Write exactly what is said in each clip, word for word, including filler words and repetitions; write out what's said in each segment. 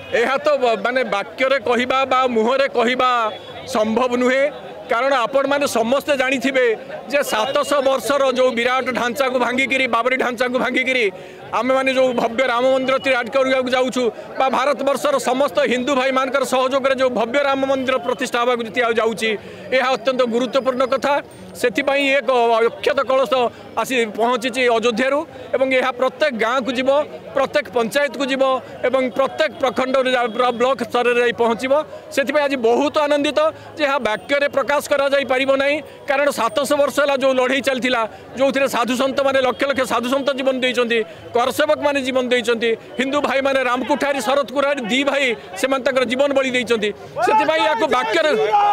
यह तो माने वाक्य कहवा बा मुहरे कहवा संभव नुहे कारण आपण मैंने समस्ते जानी थे जे सातश वर्षर जो विराट ढांचा को भांगिकी बाबरी ढांचा को भांगिकी आम मैंने जो भव्य राम मंदिर तैयार करने जाऊँ भारत वर्षर समस्त हिंदू भाई मान सहयोग जो भव्य राम मंदिर प्रतिष्ठा होगा जाऊँगी यह अत्यंत गुरुत्वपूर्ण कथा से एक अक्षत कलश आसी पहुँची अयोध्या एवं यह प्रत्येक गाँव को जीव प्रत्येक पंचायत को जीव एवं प्रत्येक प्रखंड ब्लॉक स्तर में पहुँचो से आज बहुत आनंदित जे वाक्य प्रकाश करा जाई परिबो नहीं कारण सातश वर्ष है जो लड़ाई चलती जो थे साधु सन्त मैंने लक्ष लक्ष साधु सन्त जीवन देते करसेवक मैंने जीवन देते हिंदू भाई मैंने रामकुठारी शरद कुरारी दी भाई से जीवन बलि देते से वाक्य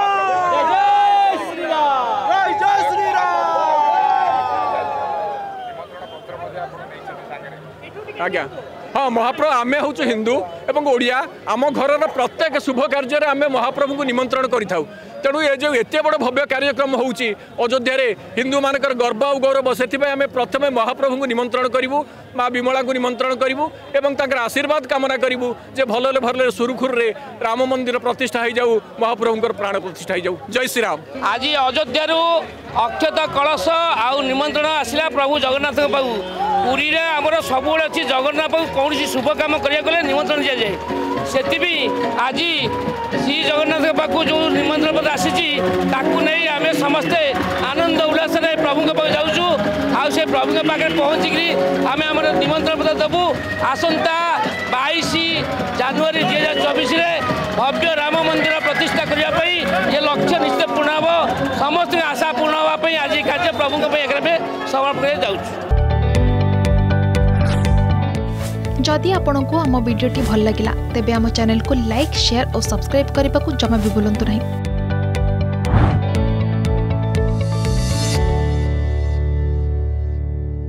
आज्ञा हाँ महाप्रभु आमे हूँ हिंदू एवं ओडिया आम घर प्रत्येक शुभ कार्य आम महाप्रभु को निमंत्रण करूँ तेणु ये जो एत बड़ भव्य कार्यक्रम होउची अयोध्या रे हिंदू मानकर गर्व और गौरव से आम प्रथम महाप्रभु को निमंत्रण करूँ माँ विमला को निमंत्रण करूँ एवं तांकर आशीर्वाद कामना करूँ जे भल भल सुरुखुर रे राम मंदिर प्रतिष्ठा हो जाऊ महाप्रभुंर प्राण प्रतिष्ठा हो जाऊ। जय श्री राम। आज अयोध्या अक्षत कलश आउ निमंत्रण आसला प्रभु जगन्नाथ पाऊ पुरी रे आमर सब अच्छी जगन्नाथ पाऊ कौन शुभ कम करा निमंत्रण दि जाए से आज श्री जगन्नाथ पाखु जो निमंत्रण पत्र आसी नहीं आम समस्ते आनंद उल्लास प्रभु पाक जाऊँ आ से प्रभु पाखे पहुँचिकी आम आम निमंत्रण पत्र देवु आसंता बाईस जनवरी दुई हजार चौबीस भव्य राम मंदिर प्रतिष्ठा करने ये लक्ष्य निश्चित पूर्ण हम समस्त आशा पूर्ण होगापी आज कार्य प्रभु समर्पण जाऊँ। जदि आपंक आम भिडी भल लगा तेब आम चैनल को लाइक शेयर और सब्सक्राइब करने को जमा भी भूलु नहीं।